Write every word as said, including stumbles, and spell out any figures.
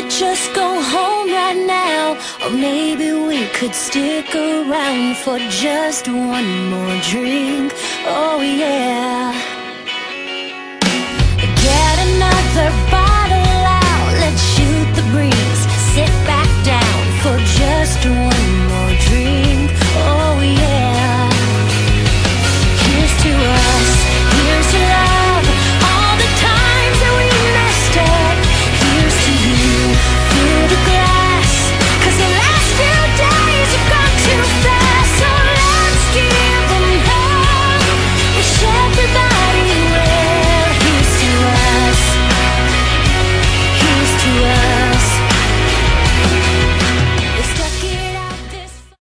just go home right now, or maybe we could stick around for just one more drink. Oh yeah. Get another bottle out, let's shoot the breeze. Sit back